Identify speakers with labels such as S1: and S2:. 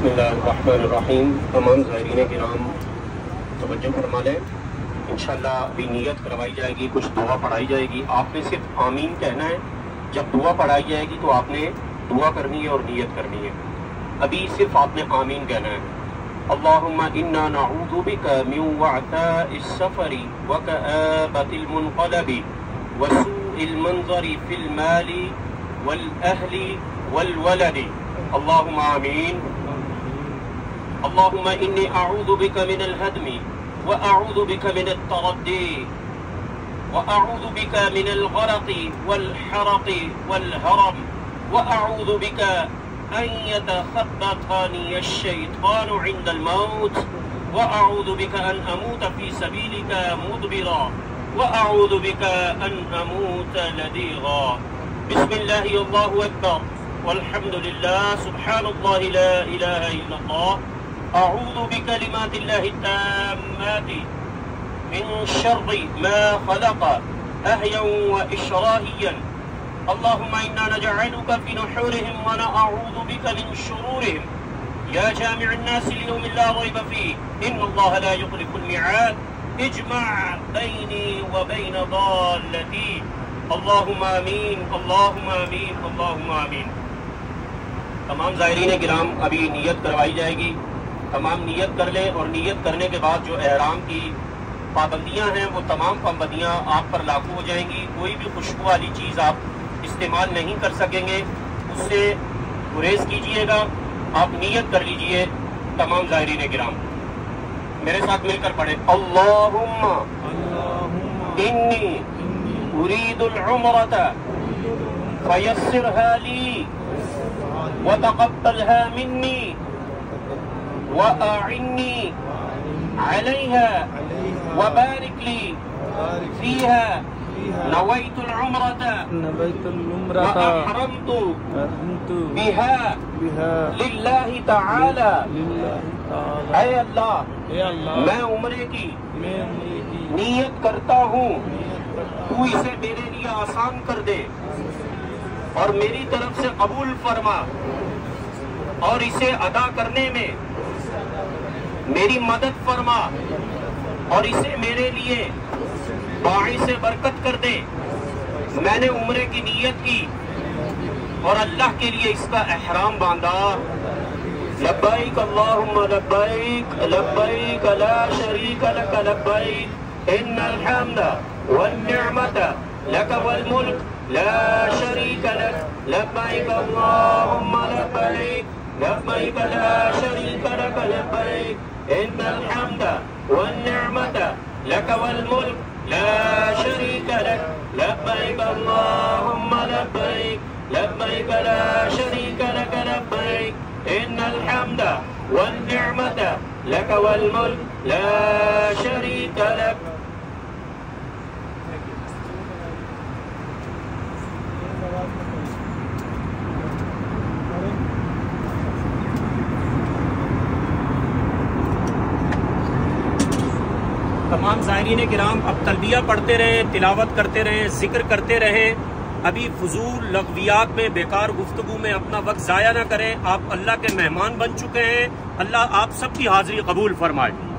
S1: बिस्मिल्लाहिर्रहमानिर्रहीम। तमाम ज़ाहिरीन किराम तवज्जो फरमा लें। इंशाअल्लाह अभी नियत करवाई जाएगी, कुछ दुआ पढ़ाई जाएगी। आपने सिर्फ आमीन कहना है। जब दुआ पढ़ाई जाएगी तो आपने दुआ करनी है और नियत करनी है। अभी सिर्फ आपने आमीन कहना है। अल्लाहुम्मा इन्ना नऊज़ु बिका मिन वअताइस सफरी व कआबतिल मुनक़लबि व सूइल मंज़रि फिल माली वल अहली वल वलदी। अल्लाहुम्मा आमीन। अल्लाहुम्मा इन्नी अऊज़ु बिका मिनल हदमि व अऊज़ु बिका मिनत तरद्दी व अऊज़ु बिका मिनल गरक़ि वल हरक़ि वल हरम व अऊज़ु बिका अन यतख़ब्बतनी अश-शैतानु इंदल मौत व अऊज़ु बिका अन अमूत फी सबीलिका मुदबिरा व अऊज़ु बिका अन अमूत लदीगा। बिस्मिल्लाहि अल्लाहु अकबर वल्हम्दुलिल्लाह सुब्हानल्लाहि ला इलाहा इल्लल्लाह। अऊज़ु बिकलिमातिल्लाहि ताम्माति मिन शर्रि मा खलक़ अहयन व इश्राहियन। अल्लाहुम्मा इन्ना नजअलुका फी नुहूरिहिम व नअऊज़ु बिका मिन शुरूरिहिम या जामिअन नास लियौमिन ला रैब फीह इन्नल्लाहा ला युख्लिफुल मिआद इज्मा' बैनी व बैन दाल्लती। अल्लाहुम्मा आमीन, अल्लाहुम्मा आमीन, अल्लाहुम्मा आमीन। तमाम ज़ाहिरीन किराम अभी नियत करवाई जाएगी। तमाम नियत कर लें और नियत करने के बाद जो एहराम की पाबंदियां हैं वो तमाम पाबंदियां आप पर लागू हो जाएंगी। कोई भी खुशबू वाली चीज़ आप इस्तेमाल नहीं कर सकेंगे, उससे गुरेज कीजिएगा। आप नियत कर लीजिए। तमाम ज़ाहिरीन किराम मेरे साथ मिलकर पढ़े। अल्लाहुम्मा इन्नी उरीदुल उम्रता फयस्सिरहा ली व तक़ब्बलहा मिन्नी व अइन्नी अलैहा व बारिक ली फीहा नवैतुल उम्रता व अहरमतु बिहा लिल्लाहि तआला। ऐ अल्लाह, मैं उम्रे की नियत करता हूँ, तू इसे मेरे लिए आसान कर दे और मेरी तरफ से कबूल फरमा और इसे अदा करने में मेरी मदद फरमा और इसे मेरे लिए बाइस बरकत कर दे। मैंने उम्रे की नियत की और अल्लाह के लिए इसका एहराम बांधा। लब्बैक अल्लाहुम्मा लब्बैक लब्बैक ला शरीक लक लब्बैक इन्नल हम्दा वन निअमता लक वल मुल्क ला शरीक लक लब्बैक अल्लाहुम्मा लब्बैक लब्बैक ला शरीक लक लब्बैक इन्नल हम्दा वन निअमता लक वल मुल्क ला शरीक लक लब्बैक अल्लाहुम्मा लब्बैक लब्बैक ला शरीक लक लब्बैक इन्नल हम्दा वन निअमता लक वल मुल्क ला शरीक लक। तमाम ज़ाहिरीन किराम अब तलबिया पढ़ते रहें, तिलावत करते रहें, जिक्र करते रहें। अभी फजूल लग़वियात में, बेकार गुफ्तगू में अपना वक्त ज़ाया ना करें। आप अल्लाह के मेहमान बन चुके हैं। अल्लाह आप सबकी हाज़िरी कबूल फरमाए।